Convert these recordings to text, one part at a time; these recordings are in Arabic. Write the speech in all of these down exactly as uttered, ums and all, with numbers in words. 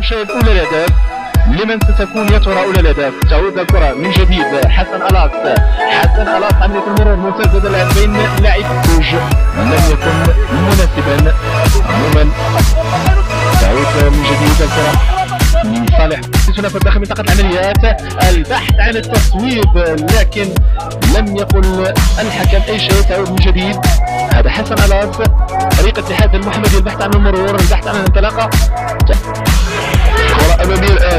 المشاهد أولى الأهداف لمن ستكون يا ترى أولى الأهداف؟ تعود الكرة من جديد حسن ألاس. حسن ألاس عملية المرور ممتازة اللاعبين لاعب كوج لم يكن مناسبا عموما. تعود من جديد الكرة من صالح في داخل منطقة العمليات، البحث عن التصويب لكن لم يقل الحكم أي شيء. تعود من جديد هذا حسن ألاس فريق الاتحاد المحمدي، البحث عن المرور، البحث عن الانطلاقة. كرة أمامية الآن،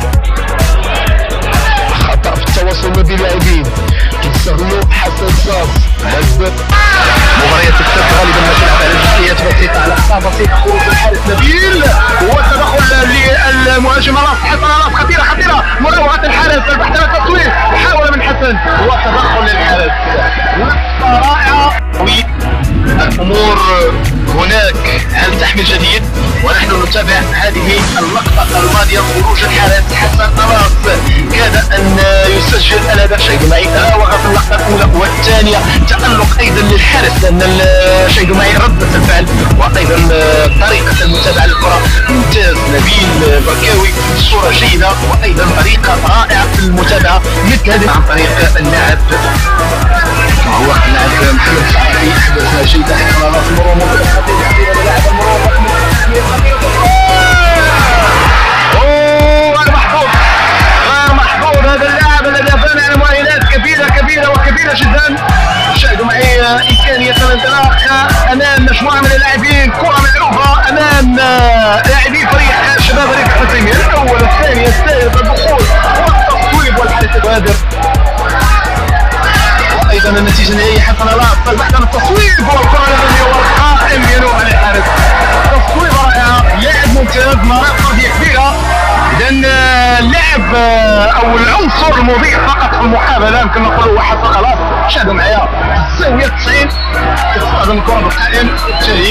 خطأ في التواصل ما بين اللاعبين كيستغلوا حسن صاص. هز مباريات السبت غالبا ما تلعب على جزئيات بسيطة، على أخطاء بسيطة. خروج الحارس نبيل والتدخل للمهاجم ألاس. حسن ألاس خطيرة خطيرة، مراوغة الحارس، البحث عن التصوير، محاولة من حسن والتدخل للحارس. لقطة رائعة. الأمور هناك هل تحمل جديد؟ ونحن نتابع هذه اللقطة الماضية. خروج الحارس حسن ألاس كاد أن يسجل الهدف. شاهدوا معي راوغ في اللقطة الأولى والثانية، تألق أيضا للحارس لأن شاهدوا معي ردة الفعل وأيضا طريقة المتابعة للكرة ممتاز. نبيل بركاوي صورة جيدة وأيضا طريقة رائعة في المتابعة مثل هذه عن طريق اللاعب هو اللاعب محمد سعادي. أحداث جيدة حسن ألاس مرور ممتاز خطير للاعب المرور. غير محظوظ غير محظوظ هذا اللاعب الذي أبان على مؤهلات كبيرة كبيرة وكبيرة جدا. شاهدوا معي إمكانية الانطلاق أمام مجموعة من اللاعبين، كرة ملعوبة أمام لاعبي فريق شباب ريف الحسيمية. الأول الثاني الثالث الدخول والتصويب والحارس البادر. وأيضا النتيجة النهائية حسن ألاس البحث عن التصويب والكرة الأمامية والقائم ينوب على الحارس. تصويب رائعة، لاعب ممتاز، مهارات فردية كبيرة. إذا اللعب أو العنصر المضيء فقط في المحاولة يمكن نقول هو حسن ألاس. شاهدوا معايا الزاوية تسعين تستخدم الكرة بالقائم التالي.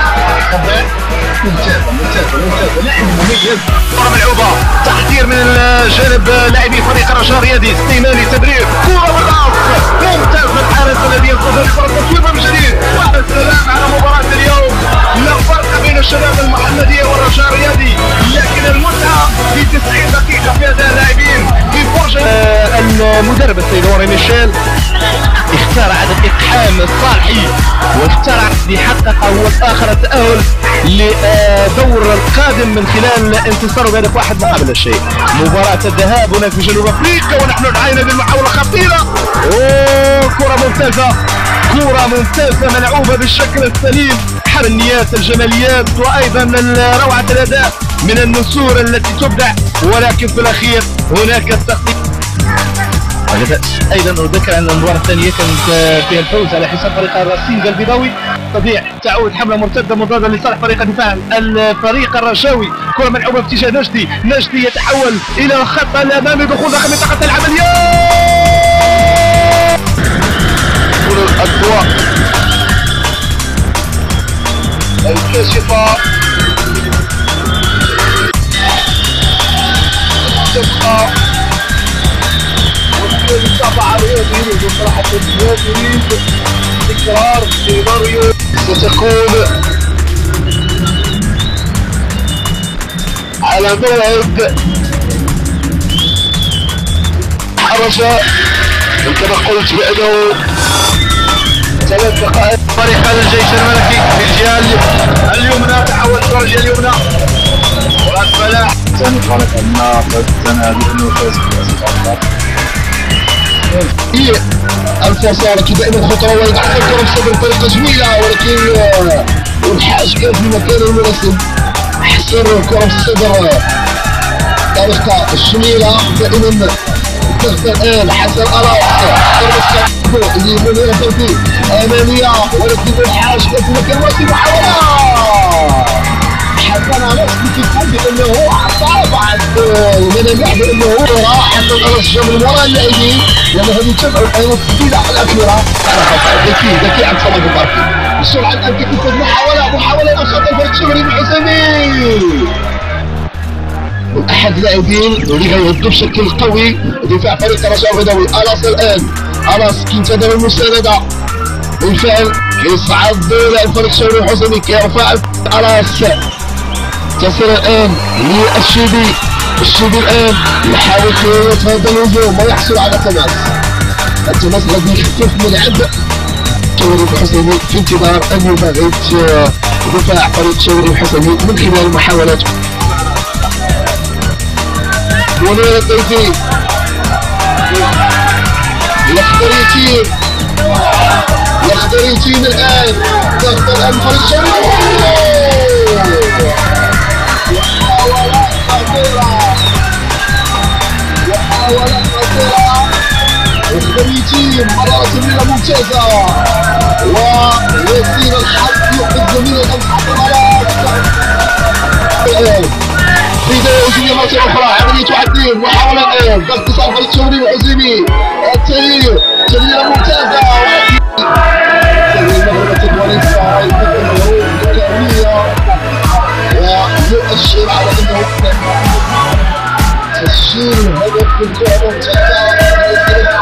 ممتازة ممتازة ممتازة، لاعب مميز. كرة ملعوبة، تحضير من جانب لاعبي فريق الرجاء الرياضي. سليماني تبرير، كرة بالراس ممتاز. الحارس الذي ينتظر فرصة تصويبها من جديد. والسلام على مباراة اليوم. لا فرق بين الشباب المحمدية والرجاء الرياضي، لكن المتعة في تسعين دقيقة في هذا اللاعبين في فرجة. آه المدرب السيد هوري ميشيل اختار عدد اقحام الصالحي واختار يحقق هو الاخر التأهل لدور القادم من خلال انتصاره بهدف واحد مقابل لا شيء. مباراة الذهاب هناك في جنوب افريقيا ونحن نعاين بالمحاولة خطيرة. اوه كرة ممتازة، كرة ممتازة ملعوبة بالشكل السليم. النيات الجماليات وايضا روعة الاداء من النسور التي تبدع، ولكن في الاخير هناك التخطيط. لا بأس ايضا اذكر ان المباراة الثانية كانت فيها الفوز على حساب فريق الرصيد البيضاوي. تضيع تعود حملة مرتدة مضادة لصالح فريق الدفاع الفريق الرجاوي. كرة ملعوبة باتجاه نجدي، نجدي يتحول الى الخط الامامي، دخول داخل منطقة العمليات. الضوء الكاشفة تبقى والمتابعة الرياضية بصراحة الرياضيين. تكرار سيناريو ستكون على موعد الرجاء كما قلت بأنه ثلاث دقائق. فريق الجيش الملكي في الجهة اليمنى تحول إلى الجهة اليمنى. والفلاح قالت أن قد تنادي أنه فاز هي الفصارة دائما خطرة ويضعها الكرة بصدر بطريقة جميلة، ولكن والحاج كان في المكان المناسب. حسن الكرة بصدر طريقة جميلة دائما. تخطى الآن حسن ألاس اللي من التوفيق أمامية، ولكن الحاج كان في مكان واسع. محاولة حسن ألاس كيقول بأنه عطى بعد المنامح بأنه راح حسن ألاس جا من وراء اللاعبين، لأن هذه تبع التسديدة الأخيرة. ذكي ذكي عن صلاح الباركي. بسرعة الآن كتنفذ محاولة محاولة خطأ فريق شبري الحسيمي. أحد اللاعبين اللي غيهدوا بشكل قوي دفاع فريق الرجاء البيضاوي. ألاس الآن، ألاس كينتظر المساندة بالفعل كيصعد لاعب فريق شبري الحسيمي كيرفع. ألاس تصل الان للشيبي. الشيبي الان يحاول قيادة هذا الهجوم ويحصل على تماس. التماس الذي يخفف من عبء شوقي الحسني في انتظار ان يباغت دفاع فريق شوقي الحسني من خلال محاولات. ونور الضيفي يقدر يتيم يقدر يتيم الان ضغط الان فريق شوقي. محاولات خطيرة محاولات خطيرة يقدر يتيم مرة تمريرة ممتازة ويصير الحظ يوقف جميل الان في بداية هجومية مرة أخرى. عملية تعديل محاولة الآن ضغط صالح فريق شوقي والحسيمي. التغيير تمريرة ممتازة تغيير مغربة وليس ويؤشر على أنه تسجيل هدف بالفعل ممتازة.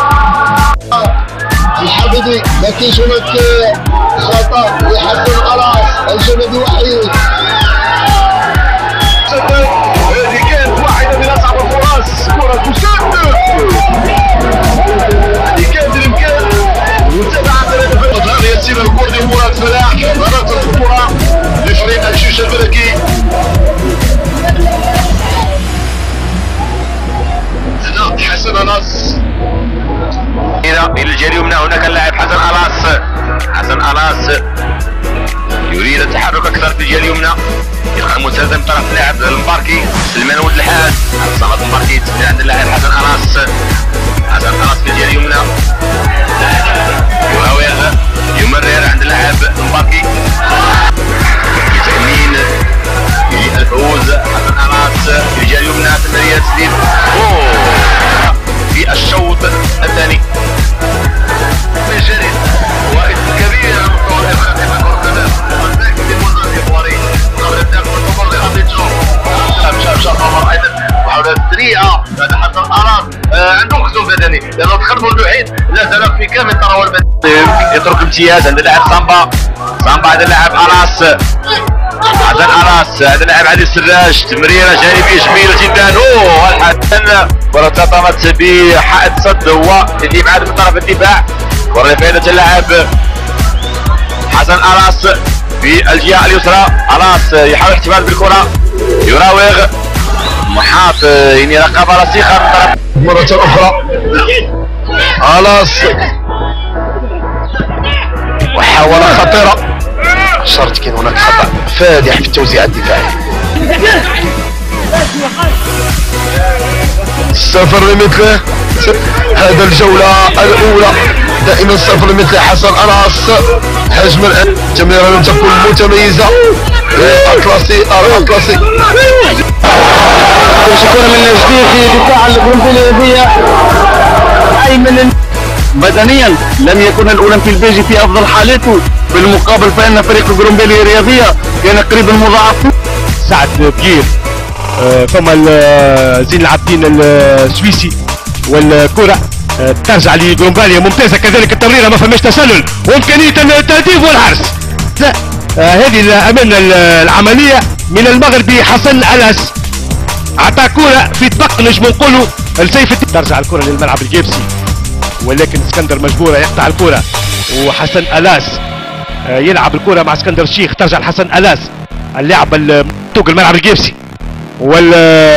الحفيظي ما كاينش هناك خطأ لحسن قلاص الجنبي وحيد. هذه كانت واحدة من أصعب الفرص. كرة تسدد هذه كان بالإمكان متابعة الهدف. ياسين الكردي ومراد فلاح ضربت الكرة لفريق الجيش الملكي. هنا حسن قلاص إلى الجهة اليمنى. هناك اللاعب حسن قلاص. حسن قلاص يريد التحرك أكثر في الجهة اليمنى. يلقى المساندة من طرف اللاعب المباركي سلمان ولد الحاج. صمد المباركي تسديد عند اللاعب حسن قلاص. حسن قلاص في الجهة اليمنى يراوغ يمرر عند اللاعب المباركي يتأمين الفوز. حسن قلاص في الجهة اليمنى تمريرة تسديد في الشوط الثاني. جريد وائد كبير على مستوى الافريقي في كرة القدم. ولكن بالمناسبة اخواني قبل الدخل والممر لأرضيتشو شاف شاف عمر ايضا محاولات سريعة. هذا حسن قلاص عنده خصوم بدني لأنه تخلفه الوحيد لا زال في كامل الثروة البدنية. يترك امتياز عند اللاعب سامبا. سامبا عند اللاعب قلاص. حسن قلاص عند اللاعب علي السراج. تمريرة جانبية جميلة جدا. اوه الحسن كرة ارتطمت بحائط صد هو الابعاد من طرف الدفاع. كرة لفائدة اللاعب حسن قلاص في الجهة اليسرى. قلاص يحاول الاحتفال بالكرة يراوغ محاط يعني رقابة رسيخة من طرف مرة أخرى. قلاص محاولة خطيرة. شرط كان هناك خطأ فادح في التوزيع الدفاعي. صفر لمثله هذا الجولة الأولى. دائما صفر لمثل حسن قلاص. حجم الآن تمريرة لم تكن متميزة. أطلسي أطلسي شكرا من جديد في دفاع الأولمبية. أيمن بدنيا لم يكن الأولمبي البيجي في أفضل حالاته. بالمقابل فإن فريق الجرومبيلي الرياضية كان قريب المضاعف. سعد بيير ثم زين العابدين السويسي والكرة ترجع لجرومباليا ممتازة كذلك التمريرة ما فماش تسلل وإمكانية التهديف والحرز. هذه أمامنا العملية من المغربي حسن قلاص. أعطى كرة في طبق نجم نقولوا لسيف الدين. ترجع الكرة للملعب الجابسي ولكن اسكندر مجبورة يقطع الكرة وحسن قلاص يلعب الكرة مع اسكندر الشيخ. ترجع لحسن قلاص اللاعب توق الملعب الجابسي وال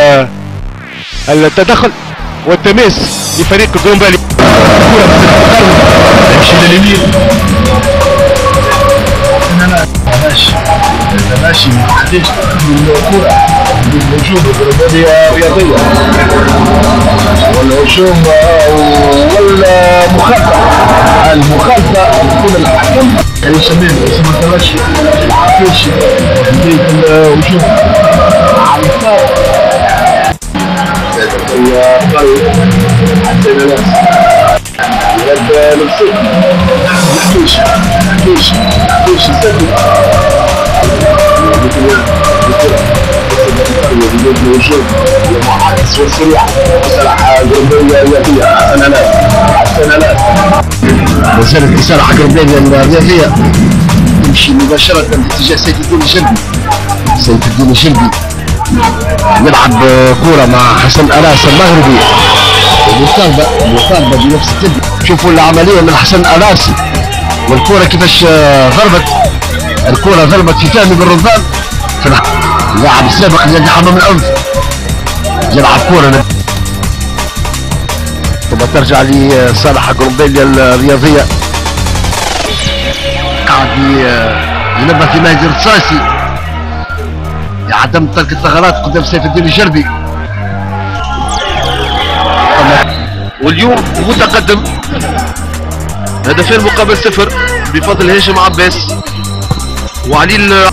التدخل والتماس لفريق جرومبالي. يمشي لليمين ماشي ماشي ما عنديش الكرة بالهجوم الجرومبالية رياضية والهجوم والمخالفة. المخالفة تكون الحكم يسميه اسمه تمشي عفيش بداية الهجوم على الفار. هي فريق حسين قلاص يبدا للصيف حكيش حكيش حكيش يسدد الهجوم المعاكس والسريع مسرح جرومباليا الرياضية. حسن قلاص حسن قلاص ما زالت مسرح جرومباليا الرياضية تمشي مباشرة باتجاه سيف الدين الجنبي. سيف الدين الجلبي يلعب كرة مع حسن أناس المغربي، المطالبة المطالبة بنفس التبي. شوفوا العملية من حسن أناس والكرة كيفاش ضربت، الكرة ضربت في فهمي بن رمضان اللاعب السابق لنادي حمام الأنف، يلعب كرة ثم ترجع لصالح قرومبيليا الرياضية، قاعد ينبه في مهدي الرصاصي لعدم ترك الثغرات قدام سيف الدين الجربي. واليوم متقدم هدفين مقابل صفر بفضل هاشم عباس وعلي.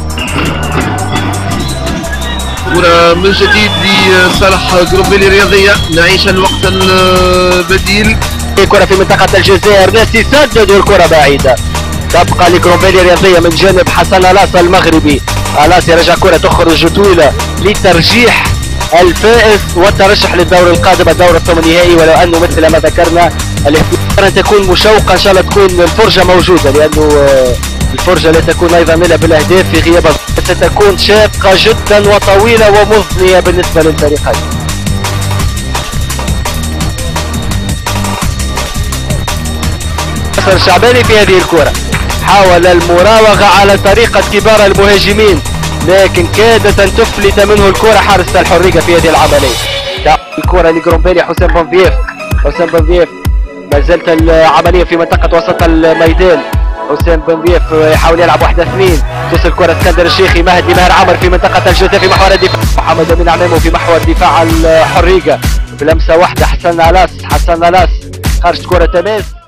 كرة من جديد لصالح قرومبيليا الرياضية، نعيش الوقت البديل. كرة في منطقة الجزائر، ناس يسدد والكرة بعيدة، تبقى لقرومبيليا الرياضية من جانب حسن ألاس المغربي. ألاس يرجع كرة تخرج طويلة لترجيح الفائز والترشح للدور القادم الدور الثمانيني، ولو انه مثل ما ذكرنا الاحتمال ان تكون مشوقة، ان شاء الله تكون الفرجة موجودة، لانه الفرجة لا تكون ايضا الا بالاهداف في غياب، ستكون شاقة جدا وطويلة ومضنية بالنسبة للفريقين. ناصر الشعباني في هذه الكرة حاول المراوغة على طريقة كبار المهاجمين، لكن كادت ان تفلت منه الكرة حارس الحريقة في هذه العملية. الكرة لقرومبيليا، حسام بنفيف، حسام بنفيف ما زالت العملية في منطقة وسط الميدان، حسام بنفيف يحاول يلعب واحدة اثنين، توصل الكرة اسكندر الشيخي، مهدي ماهر عمر في منطقة الجزاء في محور الدفاع، محمد امين عمامو في محور دفاع الحريقة بلمسة واحدة، حسن ألاس، حسن ألاس خرجت كرة تماس.